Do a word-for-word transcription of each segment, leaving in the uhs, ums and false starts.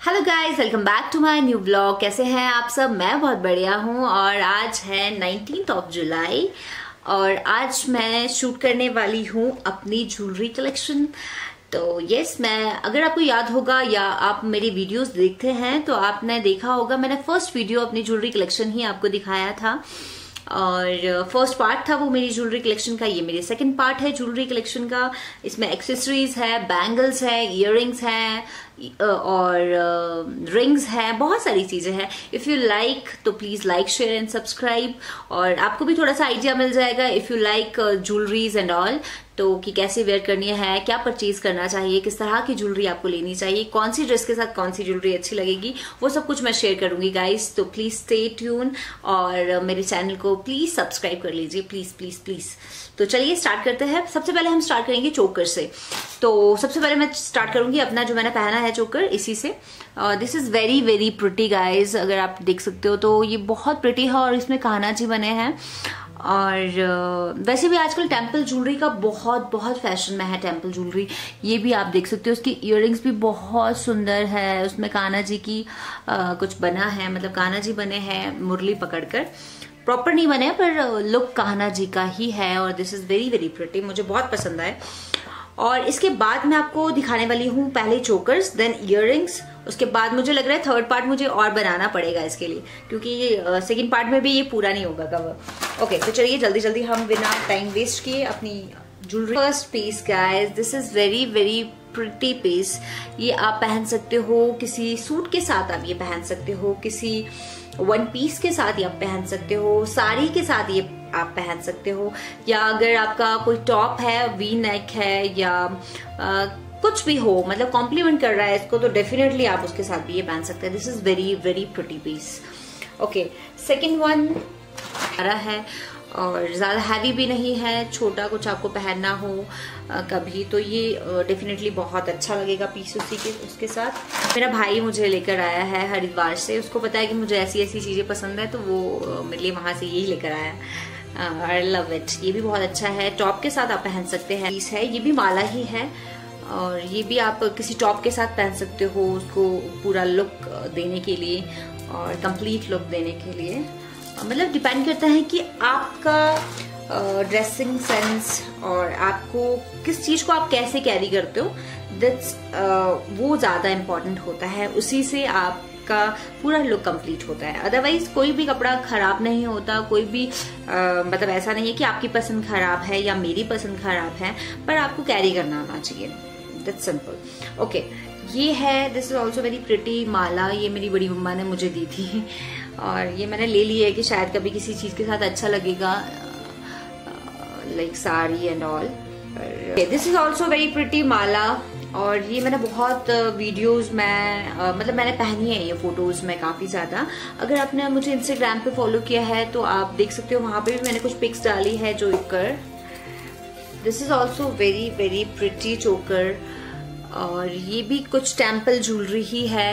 Hello guys, welcome back to my new blog. कैसे हैं आप सब? मैं बहुत बढ़िया हूँ। और आज है नाइनटीन्थ ऑफ जुलाई और आज मैं शूट करने वाली हूँ अपनी ज्वेलरी कलेक्शन। तो यस, मैं अगर आपको याद होगा या आप मेरी वीडियोस देखते हैं तो आपने देखा होगा मैंने फर्स्ट वीडियो अपनी ज्वेलरी कलेक्शन ही आपको दिखाया था और फर्स्ट पार्ट था वो मेरी ज्वेलरी कलेक्शन का। ये मेरी सेकंड पार्ट है ज्वेलरी कलेक्शन का। इसमें एक्सेसरीज है, बैंगल्स है, इयररिंग्स हैं और रिंग्स हैं, बहुत सारी चीजें हैं। इफ यू लाइक तो please like, share and subscribe. और आपको भी थोड़ा सा आइडिया मिल जाएगा if you like jewelleries and all, तो कि कैसे वेयर करनी है, क्या परचेज करना चाहिए, किस तरह की ज्वेलरी आपको लेनी चाहिए, कौन सी ड्रेस के साथ कौन सी ज्वेलरी अच्छी लगेगी, वो सब कुछ मैं शेयर करूंगी गाइस। तो प्लीज स्टे ट्यून और मेरे चैनल को प्लीज सब्सक्राइब कर लीजिए, प्लीज प्लीज प्लीज। तो चलिए स्टार्ट करते हैं। सबसे पहले हम स्टार्ट करेंगे चोकर से। तो सबसे पहले मैं स्टार्ट करूंगी अपना जो मैंने पहना है चोकर, इसी से। This is very very pretty guys, अगर आप देख सकते हो तो ये बहुत प्रिटी है और इसमें कान्हा बने हैं। और uh, वैसे भी आजकल टेम्पल ज्वेलरी का बहुत बहुत फैशन में है टेम्पल ज्वेलरी। ये भी आप देख सकते हो, उसकी इयररिंग्स भी बहुत सुंदर है। उसमें कान्हा जी की uh, कुछ बना है, मतलब कान्हा जी बने हैं मुरली पकड़कर। प्रॉपर नहीं बने पर लुक कान्हा जी का ही है और this is very very pretty, मुझे बहुत पसंद आए। और इसके बाद मैं आपको दिखाने वाली हूँ पहले चोकर्स, देन इयररिंग्स। उसके बाद मुझे लग रहा है थर्ड पार्ट मुझे और बनाना पड़ेगा इसके लिए, क्योंकि ये सेकंड पार्ट में भी ये पूरा नहीं होगा कवर। ओके, तो चलिए जल्दी जल्दी हम बिना टाइम वेस्ट किए अपनी ज्वेलरी। First piece guys, this is very very pretty piece. ये आप पहन सकते हो किसी सूट के साथ, आप ये पहन सकते हो किसी वन पीस के साथ, ये आप पहन सकते हो साड़ी के साथ, ये आप पहन सकते हो, या अगर आपका कोई टॉप है, वी नेक है, या आ, कुछ भी हो, मतलब कॉम्प्लीमेंट कर रहा है इसको, तो डेफिनेटली आप उसके साथ भी ये पहन सकते हैं। This is very very pretty piece. Okay, second one हरा है और ज्यादा हैवी भी नहीं है, छोटा कुछ आपको पहनना हो आ, कभी, तो ये डेफिनेटली बहुत अच्छा लगेगा पीस उसी के उसके साथ। मेरा भाई मुझे लेकर आया है हरिद्वार से, उसको पता है कि मुझे ऐसी ऐसी चीजें पसंद है, तो वो मेरे लिए वहां से यही लेकर आया। I love it. ये भी बहुत अच्छा है, टॉप के साथ आप पहन सकते हैं। पीस है, ये भी माला ही है और ये भी आप किसी टॉप के साथ पहन सकते हो, उसको पूरा लुक देने के लिए और कंप्लीट लुक देने के लिए। मतलब डिपेंड करता है कि आपका ड्रेसिंग सेंस और आपको किस चीज को आप कैसे कैरी करते हो, दैट्स वो ज्यादा इम्पोर्टेंट होता है। उसी से आप का पूरा लुक कंप्लीट होता है। अदरवाइज कोई भी कपड़ा खराब नहीं होता, कोई भी आ, मतलब ऐसा नहीं है कि आपकी पसंद खराब है या मेरी पसंद खराब है, पर आपको कैरी करना आना चाहिए। That's simple. ओके, ये है, this is also very pretty mala. ये मेरी बड़ी मम्मा ने मुझे दी थी और ये मैंने ले ली है कि शायद कभी किसी चीज के साथ अच्छा लगेगा, like sari and all. This is also very pretty mala और ये मैंने बहुत वीडियोस में uh, मतलब मैंने पहनी है ये फोटोज में काफी ज्यादा। अगर आपने मुझे इंस्टाग्राम पे फॉलो किया है तो आप देख सकते हो, वहां पे भी मैंने कुछ पिक्स डाली है जो choker. This is also very very pretty choker और ये भी कुछ टेम्पल ज्वेलरी ही है।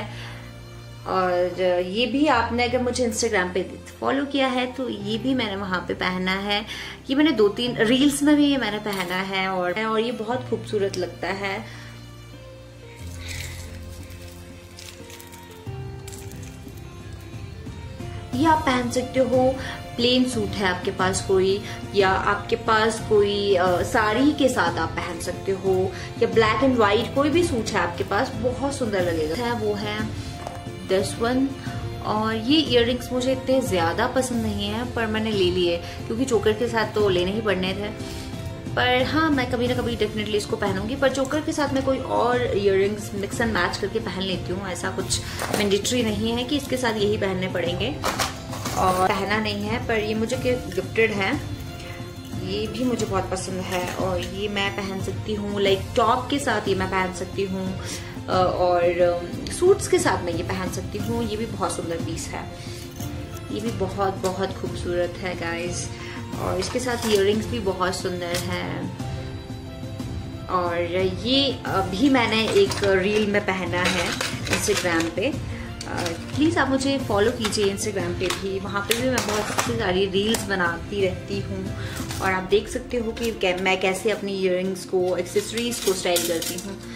और ये भी आपने अगर मुझे इंस्टाग्राम पे फॉलो किया है तो ये भी मैंने वहां पे पहना है। ये मैंने दो तीन रील्स में भी ये मैंने पहना है और, और ये बहुत खूबसूरत लगता है। ये आप पहन सकते हो, प्लेन सूट है आपके पास कोई, या आपके पास कोई आ, साड़ी के साथ आप पहन सकते हो, या ब्लैक एंड व्हाइट कोई भी सूट है आपके पास, बहुत सुंदर लगेगा। है वो है दिस वन। और ये इयररिंग्स मुझे इतने ज्यादा पसंद नहीं है पर मैंने ले लिए क्योंकि चोकर के साथ तो लेने ही पड़ने थे। पर हाँ, मैं कभी ना कभी डेफिनेटली इसको पहनूंगी, पर चोकर के साथ मैं कोई और इयररिंग्स मिक्स एंड मैच करके पहन लेती हूँ। ऐसा कुछ मैंडेटरी नहीं है कि इसके साथ यही पहनने पड़ेंगे, और पहना नहीं है, पर ये मुझे गिफ्टेड है। ये भी मुझे बहुत पसंद है और ये मैं पहन सकती हूँ, लाइक टॉप के साथ ये मैं पहन सकती हूँ और सूट्स के साथ मैं ये पहन सकती हूँ। ये भी बहुत सुंदर पीस है, ये भी बहुत बहुत खूबसूरत है गाइस। और इसके साथ इयररिंग्स भी बहुत सुंदर हैं। और ये अभी मैंने एक रील में पहना है इंस्टाग्राम पे, प्लीज़ आप मुझे फॉलो कीजिए इंस्टाग्राम पे भी, वहाँ पे भी मैं बहुत सारी रील्स बनाती रहती हूँ और आप देख सकते हो कि मैं कैसे अपनी इयररिंग्स को, एक्सेसरीज को स्टाइल करती हूँ।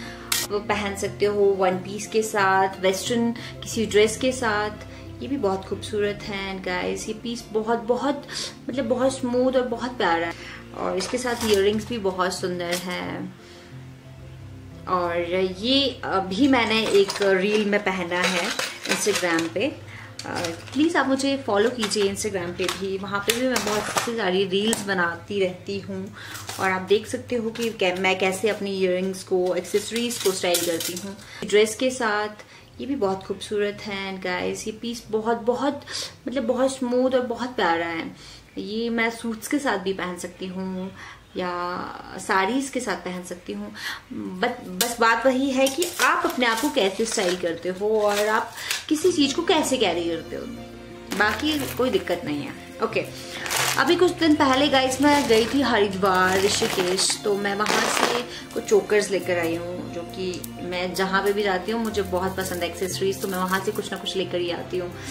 वो पहन सकते हो वन पीस के साथ, वेस्टर्न किसी ड्रेस के साथ। ये भी बहुत खूबसूरत है एंड गाइस ये पीस बहुत बहुत मतलब बहुत स्मूथ और बहुत प्यारा है। और इसके साथ इयररिंग्स भी बहुत सुंदर हैं। और ये अभी मैंने एक रील में पहना है इंस्टाग्राम पे। प्लीज़ आप मुझे फॉलो कीजिए इंस्टाग्राम पे भी, वहाँ पे भी मैं बहुत सी सारी रील्स बनाती रहती हूँ। और आप देख सकते हो कि मैं कैसे अपनी इयररिंग्स को, एक्सेसरीज को स्टाइल करती हूँ ड्रेस के साथ। ये भी बहुत खूबसूरत है एंड गाइस ये पीस बहुत बहुत मतलब बहुत स्मूथ और बहुत प्यारा है। ये मैं सूट्स के साथ भी पहन सकती हूँ या साड़ीज के साथ पहन सकती हूँ। बस बात वही है कि आप अपने आप को कैसे स्टाइल करते हो और आप किसी चीज को कैसे कैरी करते हो, बाकी कोई दिक्कत नहीं है। ओके, अभी कुछ दिन पहले गाइस मैं गई थी हरिद्वार, ऋषिकेश, तो मैं वहां से कुछ चोकर्स लेकर आई हूँ जो कि मैं जहाँ पे भी जाती हूँ मुझे बहुत पसंद है एक्सेसरीज, तो मैं वहां से कुछ ना कुछ लेकर ही आती हूँ।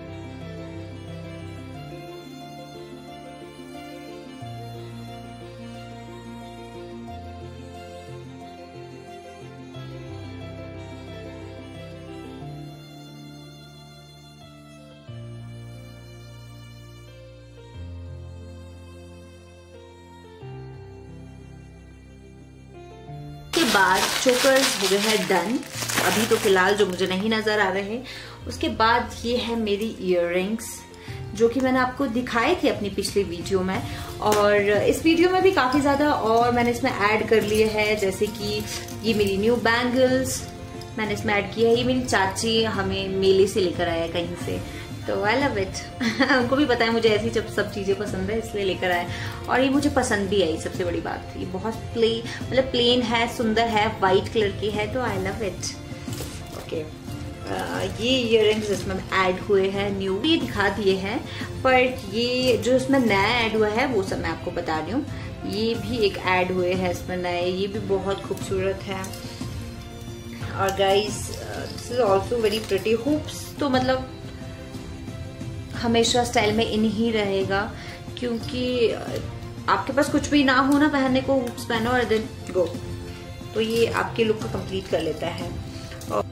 बाद चोकर्स हो गए हैं डन, अभी तो फिलहाल जो मुझे नहीं नजर आ रहे। उसके बाद ये है मेरी इयररिंग्स जो कि मैंने आपको दिखाए थे अपनी पिछली वीडियो में, और इस वीडियो में भी काफी ज्यादा और मैंने इसमें ऐड कर लिए हैं। जैसे कि ये मेरी न्यू बैंगल्स मैंने इसमें ऐड किया है। ये मेरी चाची हमें मेले से लेकर आया कहीं से, तो आई लव इट। उनको भी पता है मुझे ऐसी जब सब चीजें पसंद है इसलिए लेकर आए, और ये मुझे पसंद भी आई। सबसे बड़ी बात ये बहुत प्ले मतलब प्लेन है, सुंदर है, वाइट कलर की है, तो आई लव इट। ओके, ये इयररिंग्स इसमें ऐड हुए हैं न्यू, ये दिखा दिए हैं, पर ये जो इसमें नया ऐड हुआ है वो सब मैं आपको बता रही हूँ। ये भी एक ऐड हुए हैं इसमें नए, ये भी बहुत खूबसूरत है। और guys this is also very pretty. Hoops तो मतलब हमेशा स्टाइल में इन ही रहेगा, क्योंकि आपके पास कुछ भी ना हो ना पहनने को, हुप्स पहनो और देन गो, तो ये आपके लुक को कंप्लीट कर लेता है। और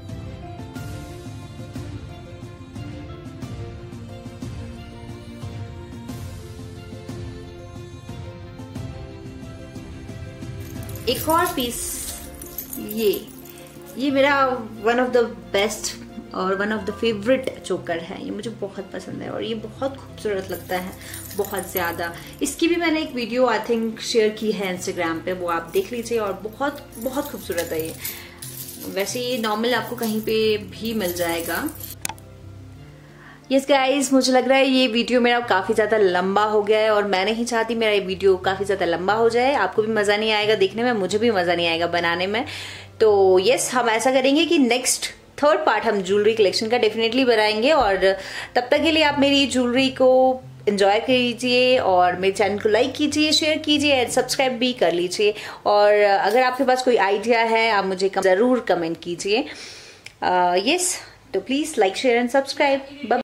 एक और पीस, ये ये मेरा वन ऑफ द बेस्ट और one of the favourite choker है। ये मुझे बहुत पसंद है और ये बहुत खूबसूरत लगता है, बहुत ज्यादा। इसकी भी मैंने एक वीडियो आई थिंक शेयर की है इंस्टाग्राम पे, वो आप देख लीजिए, और बहुत बहुत खूबसूरत है ये। वैसे ये नॉर्मल आपको कहीं पे भी मिल जाएगा। यस गाइस, मुझे लग रहा है ये वीडियो मेरा काफी ज्यादा लंबा हो गया है और मैं नहीं चाहती मेरा ये वीडियो काफी ज्यादा लंबा हो जाए। आपको भी मजा नहीं आएगा देखने में, मुझे भी मजा नहीं आएगा बनाने में। तो यस, हम ऐसा करेंगे कि नेक्स्ट थर्ड पार्ट हम ज्वेलरी कलेक्शन का डेफिनेटली बनाएंगे, और तब तक के लिए आप मेरी ज्वेलरी को एंजॉय कीजिए और मेरे चैनल को लाइक कीजिए, शेयर कीजिए एंड सब्सक्राइब भी कर लीजिए। और अगर आपके पास कोई आइडिया है आप मुझे जरूर कमेंट कीजिए। यस, तो please like, share and subscribe.